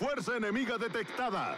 Fuerza enemiga detectada.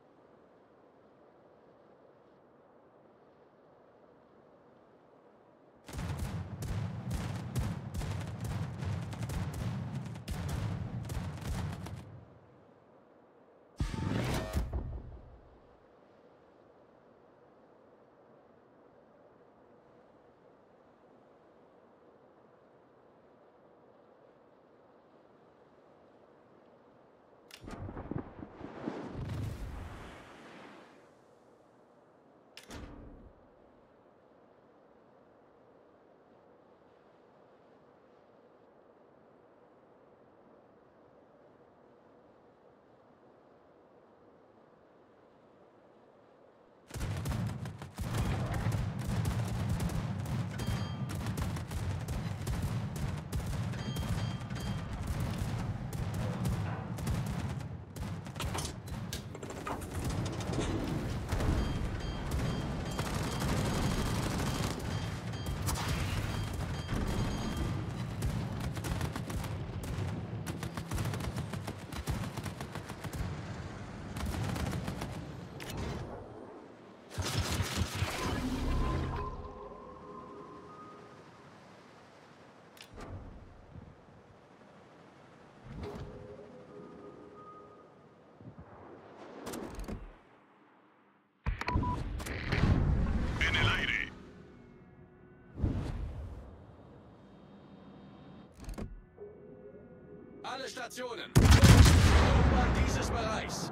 Alle Stationen. Erobern dieses Bereichs.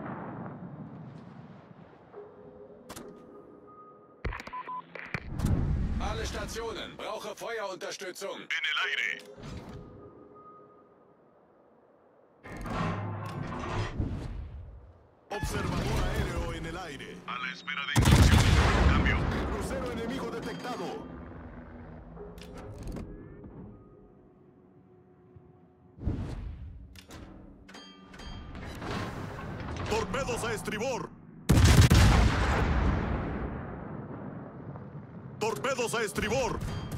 Alle Stationen. Brauche Feuerunterstützung. En el aire. Observador aéreo en el aire. A la espera de instrucciones. Cambio. Crucero enemigo detectado. Torpedos a estribor. Torpedos a estribor.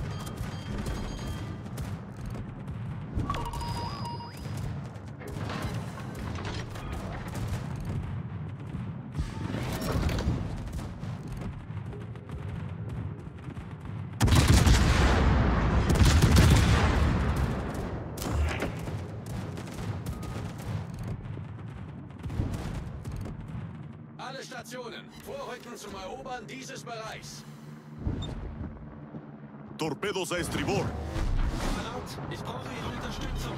Alle Stationen. Vorrücken zum Erobern dieses Bereichs. Torpedos a estribor. Ich brauche Ihre Unterstützung.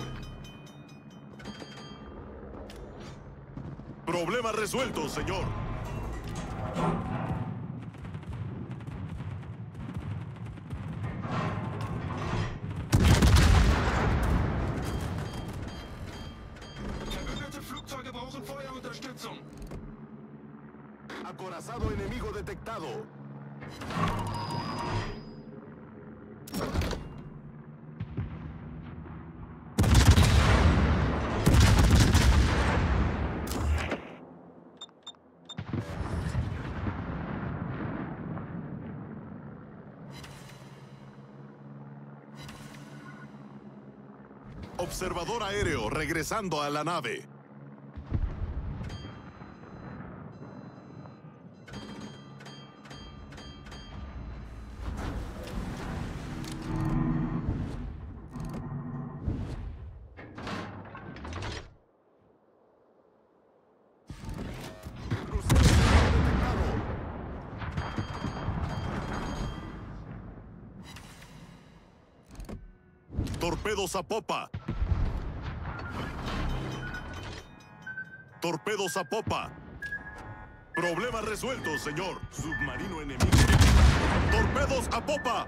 Problema resuelto, señor. Verbündete Flugzeuge brauchen Feuerunterstützung. Acorazado enemigo detectado. Observador aéreo regresando a la nave. Torpedos a popa. Torpedos a popa. Problema resuelto, señor. Submarino enemigo. Torpedos a popa.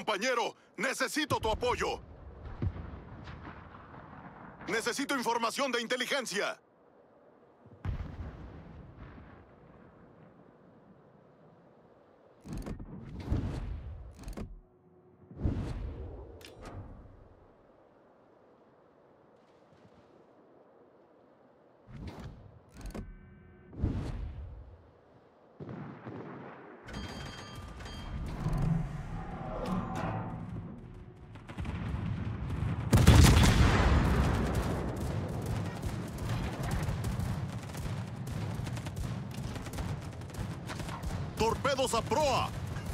compañero. Necesito tu apoyo. Necesito información de inteligencia. ¡Torpedos a proa!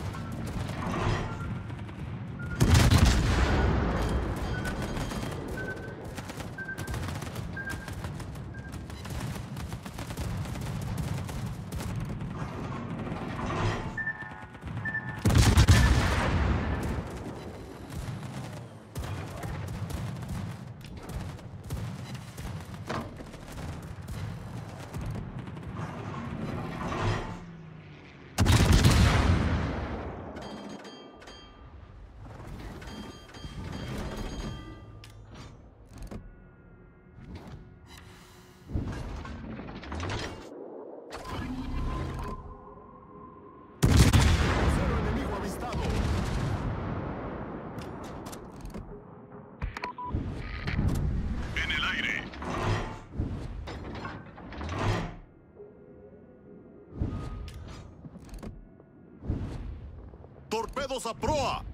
¡Torpedos a proa!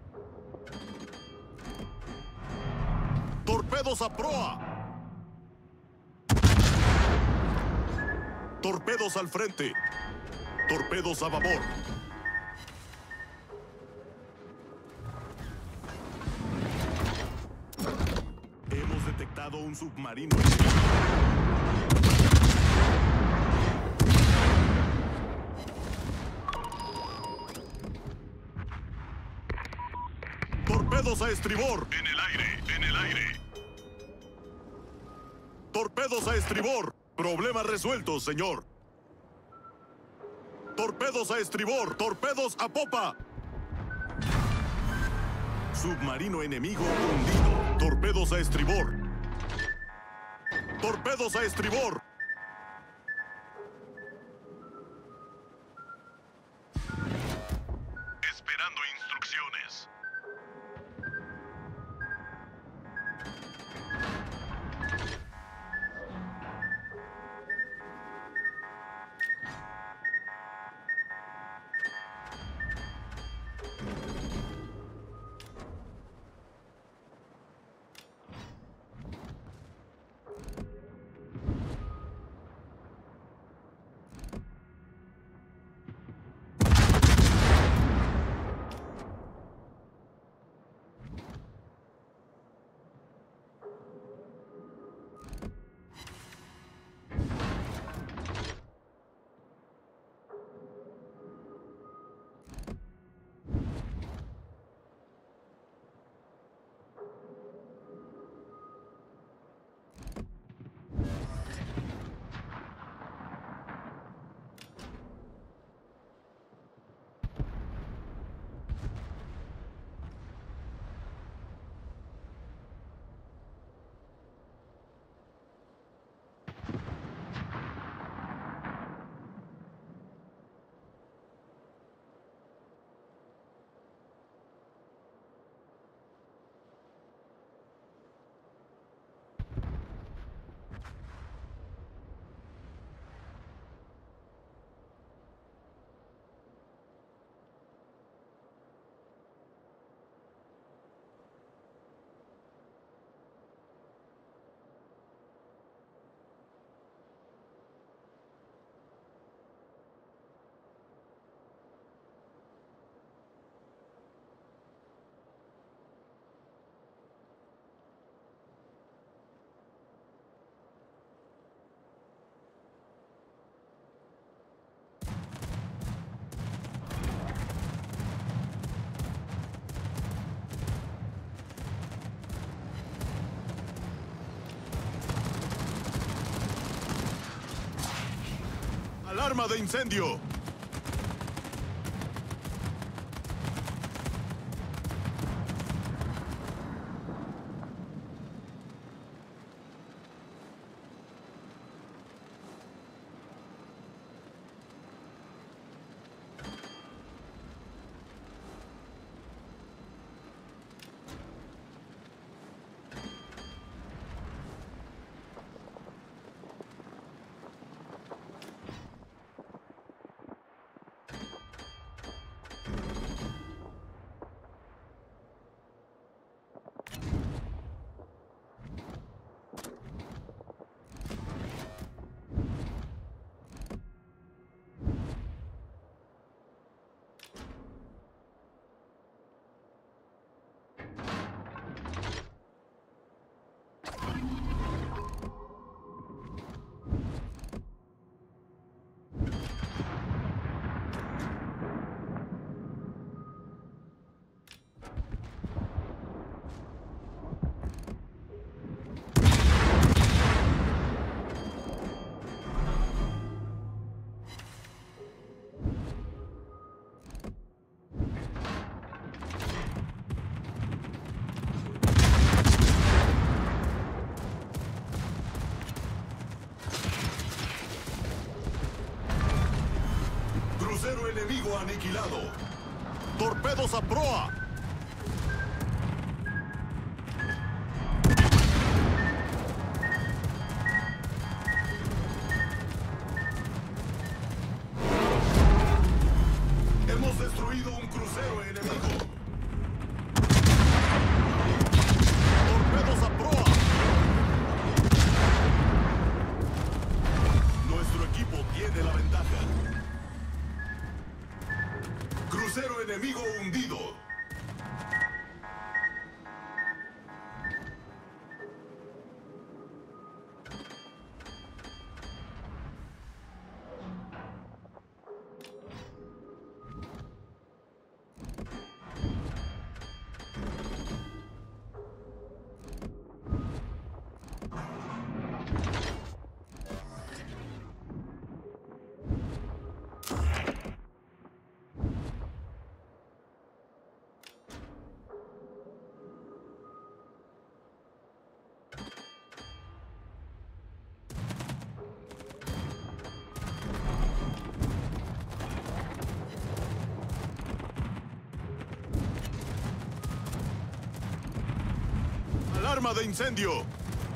¡Torpedos a proa! ¡Torpedos al frente! ¡Torpedos a babor! Hemos detectado un submarino enemigo. ¡Torpedos a estribor! En el aire, en el aire. ¡Torpedos a estribor! Problema resuelto, señor. ¡Torpedos a estribor! ¡Torpedos a popa! Submarino enemigo hundido. ¡Torpedos a estribor! ¡Torpedos a estribor! Esperando instrucciones. ¡Alarma de incendio! enemigo aniquilado. Torpedos a proa. Hemos destruido un crucero enemigo. Torpedos a proa. Nuestro equipo tiene la ventaja. Crucero enemigo hundido. Alarma de incendio.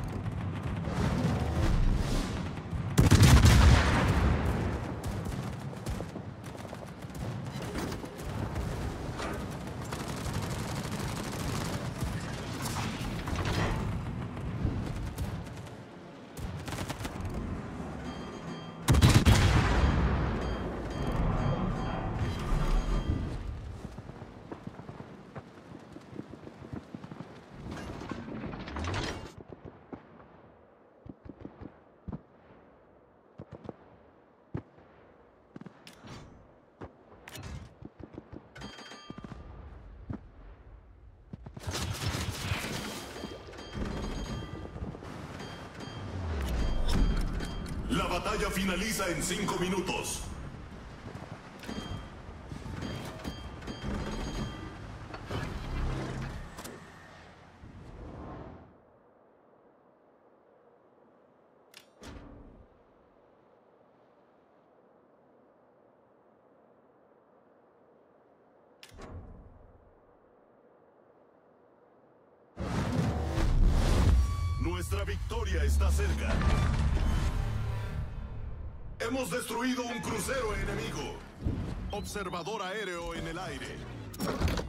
La batalla finaliza en 5 minutos. Nuestra victoria está cerca. Hemos destruido un crucero enemigo. Observador aéreo en el aire.